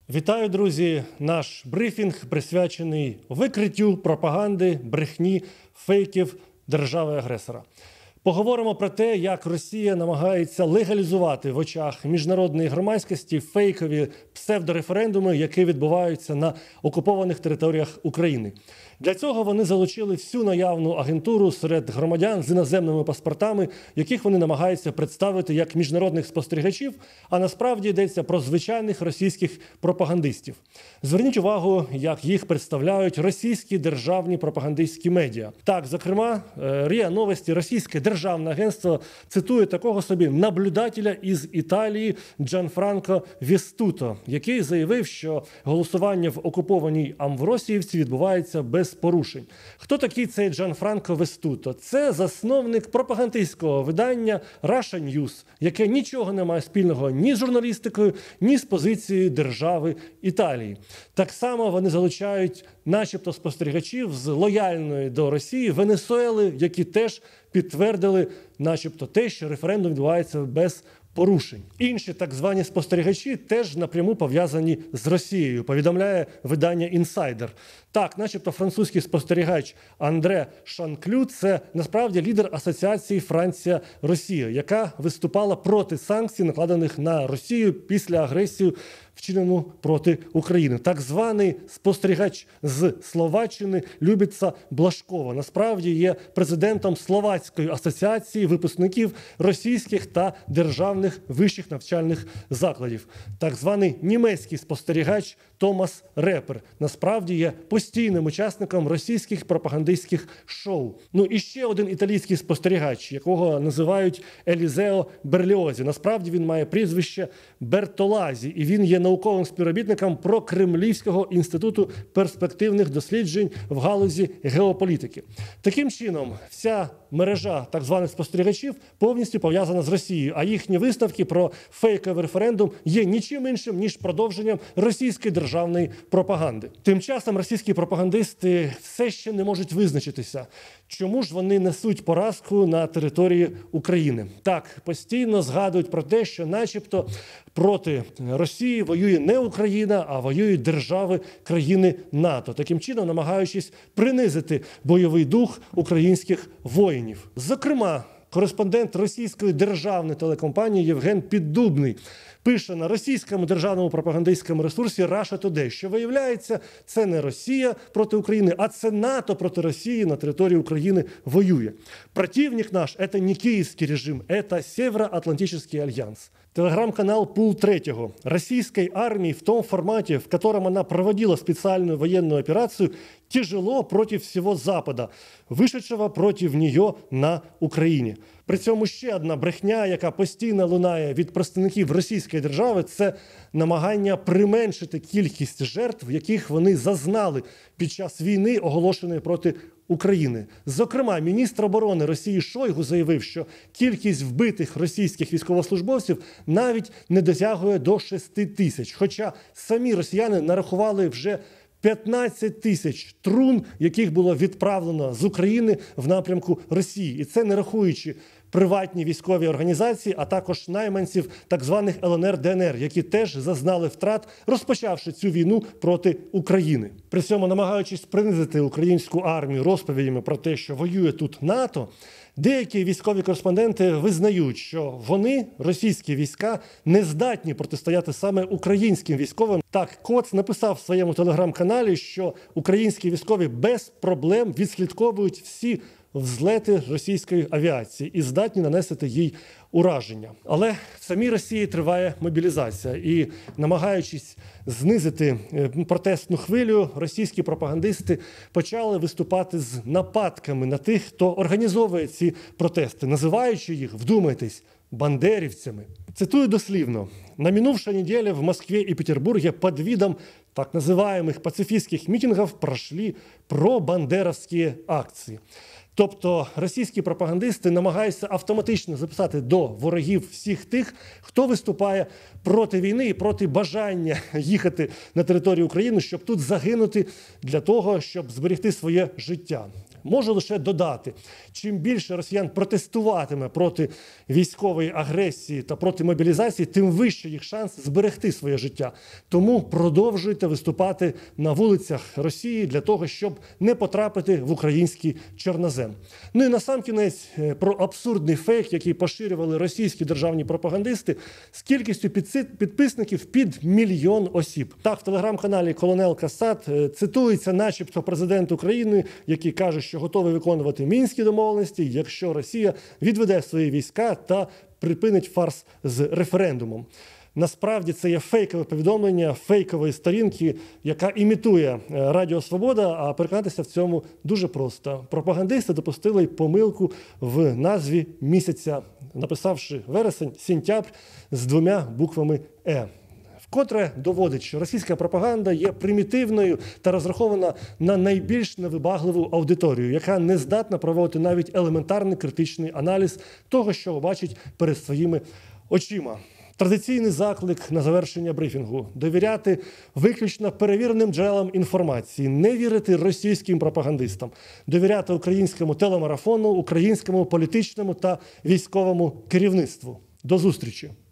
Вітаю, друзі! Наш брифінг присвячений викриттю пропаганди, брехні, фейків держави-агресора. Поговоримо про те, як Росія намагається легалізувати в очах міжнародної громадськості фейкові псевдореферендуми, які відбуваються на окупованих територіях України. Для цього вони залучили всю наявну агентуру серед громадян з іноземними паспортами, яких вони намагаються представити як міжнародних спостерігачів, а насправді йдеться про звичайних російських пропагандистів. Зверніть увагу, як їх представляють російські державні пропагандистські медіа. Так, зокрема, РІА Новості, російське державне агентство, цитує такого собі наблюдателя із Італії Джанфранко Вестуто, який заявив, що голосування в окупованій Амвросіївці відбувається без порушень. Хто такий цей Джанфранко Вестуто? Це засновник пропагандистського видання Russia News, яке нічого не має спільного ні з журналістикою, ні з позицією держави Італії. Так само вони залучають начебто спостерігачів з лояльної до Росії Венесуели, які теж підтвердили начебто те, що референдум відбувається без порушень. Інші так звані спостерігачі теж напряму пов'язані з Росією, повідомляє видання «Інсайдер». Так, начебто французький спостерігач Андре Шанклю – це насправді лідер асоціації Франція-Росія, яка виступала проти санкцій, накладених на Росію після агресії, вчинену проти України. Так званий спостерігач з Словаччини Любіца Блашкова насправді є президентом Словацької асоціації випускників російських та державних вищих навчальних закладів. Так званий німецький спостерігач Томас Репер насправді є постійним учасником російських пропагандистських шоу. Ну і ще один італійський спостерігач, якого називають Елізео Берліозі. Насправді він має прізвище Бертолазі, і він є науковим співробітником Прокремлівського інституту перспективних досліджень в галузі геополітики. Таким чином, вся мережа так званих спостерігачів повністю пов'язана з Росією, а їхні виставки про фейковий референдум є нічим іншим, ніж продовженням російської державної пропаганди. Тим часом російські пропагандисти все ще не можуть визначитися, чому ж вони несуть поразку на території України. Так, постійно згадують про те, що начебто проти Росії воює не Україна, а воюють держави країни НАТО, таким чином намагаючись принизити бойовий дух українських воїнів. Зокрема, кореспондент російської державної телекомпанії Євген Піддубний пише на російському державному пропагандистському ресурсі Russia Today, що виявляється, це не Росія проти України, а це НАТО проти Росії на території України воює. Противник наш – це не київський режим, це Североатлантический альянс. Телеграм-канал «Пул Третьего». Российской армии в том формате, в котором она проводила специальную военную операцию, тяжело против всего Запада, вышедшего против нее на Україні. При цьому ще одна брехня, яка постійно лунає від представників російської держави, це намагання применшити кількість жертв, яких вони зазнали під час війни, оголошеної проти України. Зокрема, міністр оборони Росії Шойгу заявив, що кількість вбитих російських військовослужбовців навіть не досягує до 6 тисяч. Хоча самі росіяни нарахували вже 15 тисяч трун, яких було відправлено з України в напрямку Росії. І це не рахуючи приватні військові організації, а також найманців так званих ЛНР, ДНР, які теж зазнали втрат, розпочавши цю війну проти України. При цьому, намагаючись принизити українську армію розповідями про те, що воює тут НАТО, деякі військові кореспонденти визнають, що вони, російські війська, не здатні протистояти саме українським військовим. Так, Коц написав в своєму телеграм-каналі, що українські військові без проблем відслідковують всі взлети російської авіації і здатні нанести їй ураження. Але в самій Росії триває мобілізація і, намагаючись знизити протестну хвилю, російські пропагандисти почали виступати з нападками на тих, хто організовує ці протести, називаючи їх, вдумайтесь, бандерівцями. Цитую дослівно. «На минувшей неделе в Москве и Петербурге под видом так называемых пацифистских митингов прошли пробандеровские акции». Тобто російські пропагандисти намагаються автоматично записати до ворогів всіх тих, хто виступає проти війни і проти бажання їхати на територію України, щоб тут загинути для того, щоб зберегти своє життя. Можу лише додати, чим більше росіян протестуватиме проти військової агресії та проти мобілізації, тим вищий їх шанс зберегти своє життя. Тому продовжуйте виступати на вулицях Росії для того, щоб не потрапити в український чорнозем. Ну і насамкінець про абсурдний фейк, який поширювали російські державні пропагандисти з кількістю підписників під 1 мільйон осіб. Так, в телеграм-каналі «Колонел Касат» цитується начебто президент України, який каже, що готовий виконувати мінські домовленості, якщо Росія відведе свої війська та припинить фарс з референдумом. Насправді це є фейкове повідомлення фейкової сторінки, яка імітує Радіо Свобода, а переконатися в цьому дуже просто. Пропагандисти допустили помилку в назві місяця, написавши вересень, сентябрь з 2 буквами «е». Вкотре доводить, що російська пропаганда є примітивною та розрахована на найбільш невибагливу аудиторію, яка не здатна проводити навіть елементарний критичний аналіз того, що бачить перед своїми очима. Традиційний заклик на завершення брифінгу – довіряти виключно перевіреним джерелам інформації, не вірити російським пропагандистам, довіряти українському телемарафону, українському політичному та військовому керівництву. До зустрічі!